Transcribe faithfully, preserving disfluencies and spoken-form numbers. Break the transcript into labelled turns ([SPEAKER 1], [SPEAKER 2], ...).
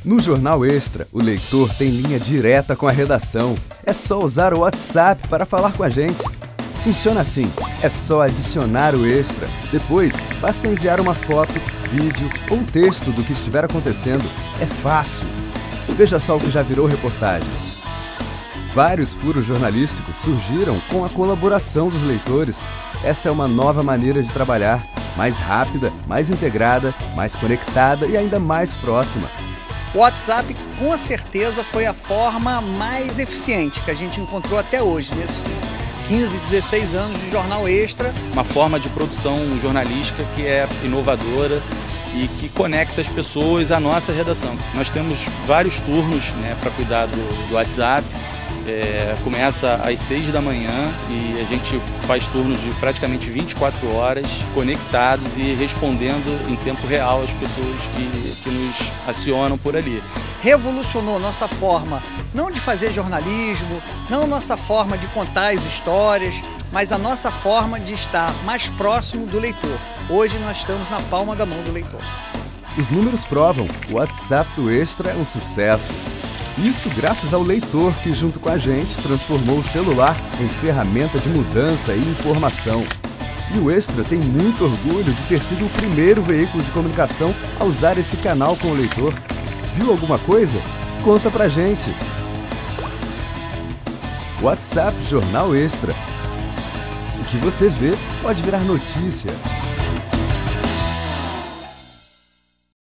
[SPEAKER 1] No Jornal Extra, o leitor tem linha direta com a redação. É só usar o WhatsApp para falar com a gente. Funciona assim, é só adicionar o Extra. Depois, basta enviar uma foto, vídeo ou texto do que estiver acontecendo. É fácil. Veja só o que já virou reportagem. Vários furos jornalísticos surgiram com a colaboração dos leitores. Essa é uma nova maneira de trabalhar, mais rápida, mais integrada, mais conectada e ainda mais próxima.
[SPEAKER 2] O WhatsApp, com certeza, foi a forma mais eficiente que a gente encontrou até hoje, nesses quinze, dezesseis anos de Jornal Extra.
[SPEAKER 3] Uma forma de produção jornalística que é inovadora e que conecta as pessoas à nossa redação. Nós temos vários turnos, né, para cuidar do, do WhatsApp. É, começa às seis da manhã e a gente faz turnos de praticamente vinte e quatro horas conectados e respondendo em tempo real às pessoas que, que nos acionam por ali.
[SPEAKER 2] Revolucionou nossa forma, não de fazer jornalismo, não nossa forma de contar as histórias, mas a nossa forma de estar mais próximo do leitor. Hoje nós estamos na palma da mão do leitor.
[SPEAKER 1] Os números provam, o WhatsApp do Extra é um sucesso. Isso graças ao leitor que, junto com a gente, transformou o celular em ferramenta de mudança e informação. E o Extra tem muito orgulho de ter sido o primeiro veículo de comunicação a usar esse canal com o leitor. Viu alguma coisa? Conta pra gente! WhatsApp Jornal Extra. O que você vê pode virar notícia.